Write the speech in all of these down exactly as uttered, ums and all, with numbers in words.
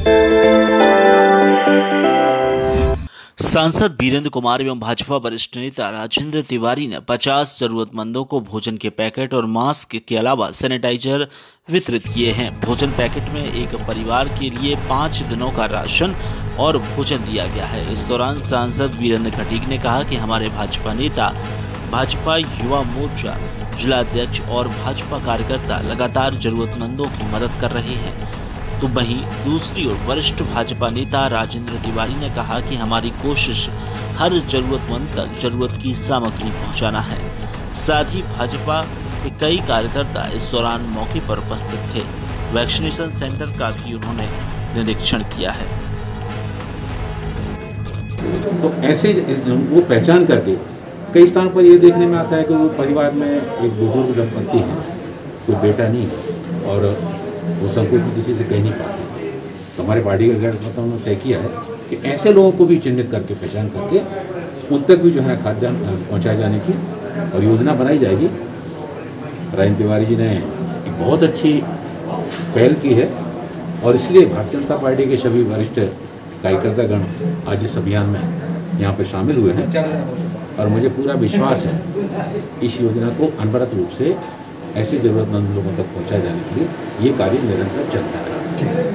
सांसद वीरेंद्र कुमार एवं भाजपा वरिष्ठ नेता राजेंद्र तिवारी ने पचास जरूरतमंदों को भोजन के पैकेट और मास्क के अलावा सैनिटाइजर वितरित किए हैं। भोजन पैकेट में एक परिवार के लिए पाँच दिनों का राशन और भोजन दिया गया है। इस दौरान सांसद वीरेंद्र खटीक ने कहा कि हमारे भाजपा नेता, भाजपा युवा मोर्चा जिलाध्यक्ष और भाजपा कार्यकर्ता लगातार जरूरतमंदों की मदद कर रहे हैं। तो वहीं दूसरी ओर वरिष्ठ भाजपा नेता राजेंद्र तिवारी ने कहा कि हमारी कोशिश हर जरूरतमंद तक जरूरत की सामग्री पहुंचाना है। साथ ही भाजपा के कई कार्यकर्ता इस दौरान मौके पर उपस्थित थे। वैक्सीनेशन सेंटर का भी उन्होंने निरीक्षण किया है। तो ऐसे वो पहचान करके कई स्थान पर ये देखने में आता है कि वो परिवार में एक बुजुर्ग दंपति है, कोई बेटा नहीं है और वो संकोच भी किसी से कह नहीं पाते। तो हमारे पार्टी के कार्यकर्ताओं ने तय किया है कि ऐसे लोगों को भी चिन्हित करके पहचान करके उन तक भी जो है खाद्यान्न पहुँचाए जाने की और योजना बनाई जाएगी। राजेंद्र तिवारी जी ने एक बहुत अच्छी पहल की है और इसलिए भारतीय जनता पार्टी के सभी वरिष्ठ कार्यकर्तागण आज इस अभियान में यहाँ पर शामिल हुए हैं और मुझे पूरा विश्वास है इस योजना को अनवरत रूप से ऐसे ज़रूरतमंद लोगों तक पहुंचाए जाने के लिए ये कार्य निरंतर चलता है।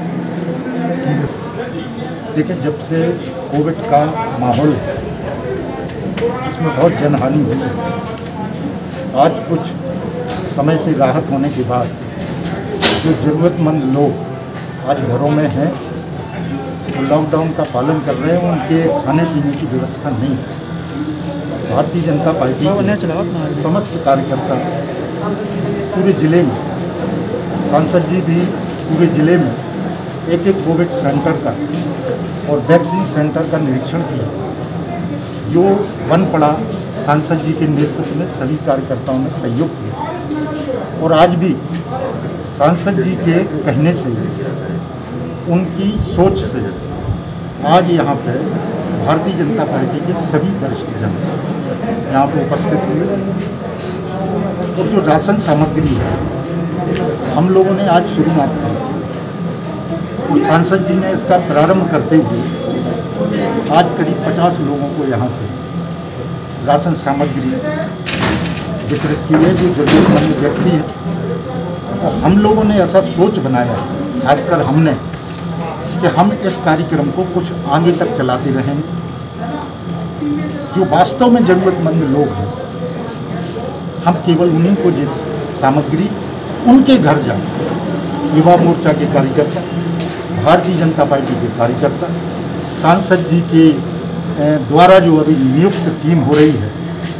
देखिए, जब से कोविड का माहौल है इसमें बहुत जनहानि हुई है। आज कुछ समय से राहत होने के बाद जो ज़रूरतमंद लोग आज घरों में हैं वो लॉकडाउन का पालन कर रहे हैं, उनके खाने पीने की व्यवस्था नहीं है। भारतीय जनता पार्टी के समस्त कार्यकर्ता पूरे ज़िले में, सांसद जी भी पूरे ज़िले में एक एक कोविड सेंटर का और वैक्सीन सेंटर का निरीक्षण किया। जो बन पड़ा सांसद जी के नेतृत्व में सभी कार्यकर्ताओं ने सहयोग किया और आज भी सांसद जी के कहने से, उनकी सोच से आज यहाँ पे भारतीय जनता पार्टी के सभी वरिष्ठ जन यहाँ पर उपस्थित हुए और जो राशन सामग्री है हम लोगों ने आज शुरुआत की और सांसद जी ने इसका प्रारंभ करते हुए आज करीब पचास लोगों को यहाँ से राशन सामग्री वितरित की है जो जरूरतमंद व्यक्ति है। और हम लोगों ने ऐसा सोच बनाया, खासकर हमने, कि हम इस कार्यक्रम को कुछ आगे तक चलाते रहेंगे। जो वास्तव में ज़रूरतमंद लोग हैं हम केवल उन्हीं को जिस सामग्री उनके घर जाए, युवा मोर्चा के कार्यकर्ता, भारतीय जनता पार्टी के कार्यकर्ता, सांसद जी के द्वारा जो अभी नियुक्त टीम हो रही है,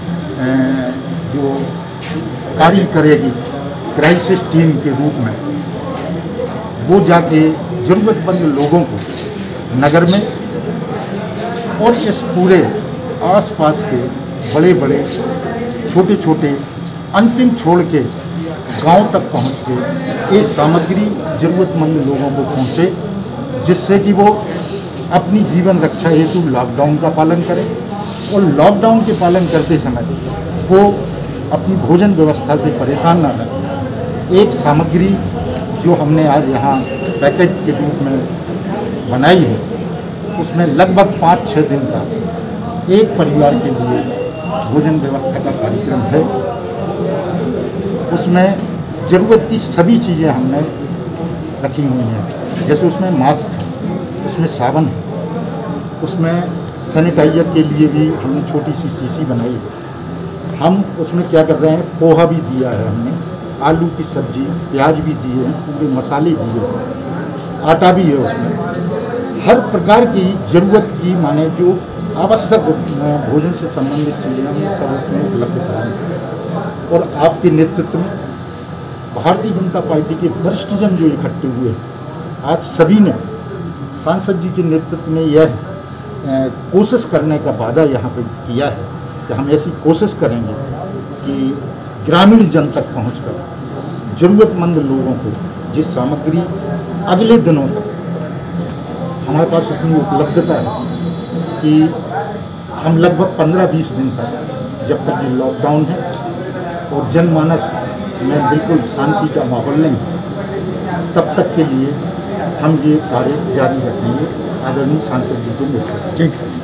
जो कार्य करेगी क्राइसिस टीम के रूप में, वो जाके ज़रूरतमंद लोगों को नगर में और इस पूरे आसपास के बड़े बड़े छोटे छोटे अंतिम छोड़ के गांव तक पहुंच के ये सामग्री ज़रूरतमंद लोगों को पहुंचे, जिससे कि वो अपनी जीवन रक्षा हेतु लॉकडाउन का पालन करें और लॉकडाउन के पालन करते समय वो अपनी भोजन व्यवस्था से परेशान ना रहें। एक सामग्री जो हमने आज यहाँ पैकेट के रूप में बनाई है उसमें लगभग पाँच छः दिन का एक परिवार के लिए भोजन व्यवस्था का कार्यक्रम है। उसमें ज़रूरत की सभी चीज़ें हमने रखी हुई हैं, जैसे उसमें मास्क है, उसमें साबुन है, उसमें सैनिटाइजर के लिए भी हमने छोटी सी शीशी बनाई है। हम उसमें क्या कर रहे हैं, पोहा भी दिया है हमने, आलू की सब्जी, प्याज भी दिए हैं, पूरे मसाले दिए हैं, आटा भी है उसमें। हर प्रकार की ज़रूरत की माने जो आवश्यक भोजन से संबंधित चीज़ें हम सब उसमें उपलब्ध कराएंगे। और आपके नेतृत्व में भारतीय जनता पार्टी के वरिष्ठ जन जो इकट्ठे हुए हैं, आज सभी ने सांसद जी के नेतृत्व में यह कोशिश करने का वादा यहाँ पर किया है कि हम ऐसी कोशिश करेंगे कि ग्रामीण जन तक पहुँचकर ज़रूरतमंद लोगों को जिस सामग्री अगले दिनों तक हमारे पास उतनी उपलब्धता है कि हम लगभग पंद्रह बीस दिन तक, जब तक ये लॉकडाउन है और जनमानस में बिल्कुल शांति का माहौल नहीं, तब तक के लिए हम ये कार्य जारी रखेंगे आदरणीय सांसद जी को मिलकर। ठीक।